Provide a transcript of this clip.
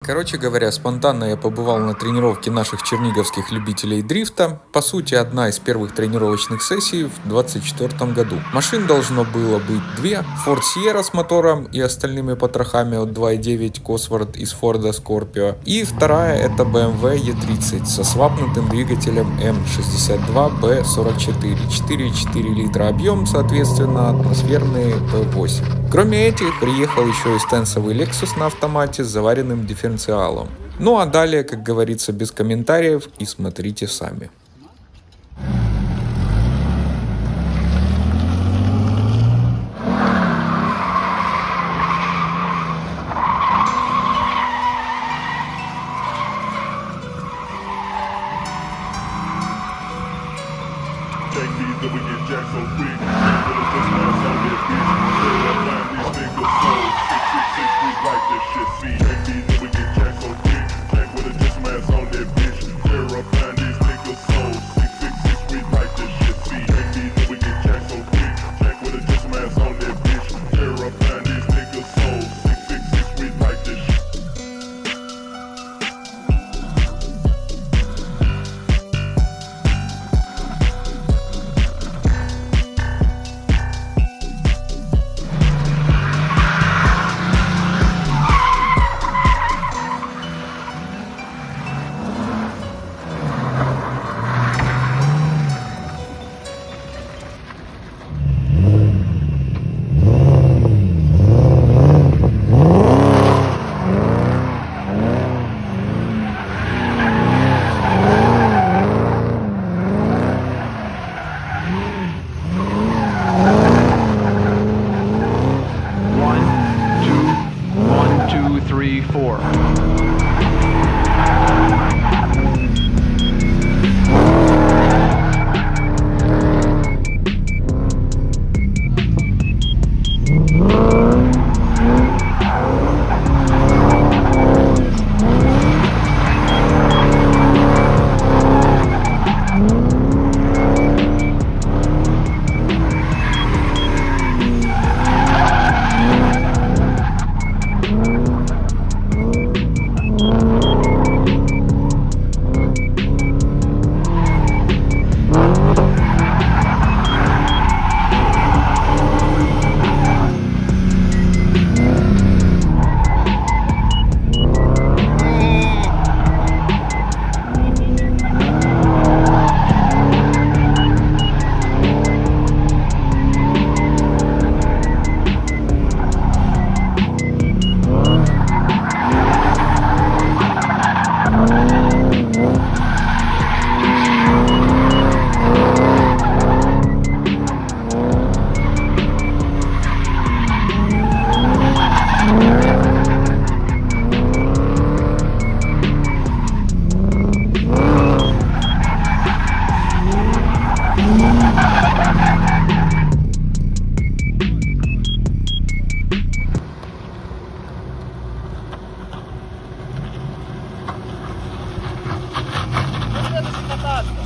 Короче говоря, спонтанно я побывал на тренировке наших черниговских любителей дрифта. По сути, одна из первых тренировочных сессий в 2024 году. Машин должно было быть две. Ford Sierra с мотором и остальными потрохами от 2.9 Cosworth из Ford Scorpio. И вторая это BMW E30 со свапнутым двигателем M62B44. 4,4 литра объем, соответственно, атмосферные V8. Кроме этих, приехал еще и стенсовый Lexus на автомате с заваренным дифференциалом. Ну а далее, как говорится, без комментариев и смотрите сами. Like this shit, see.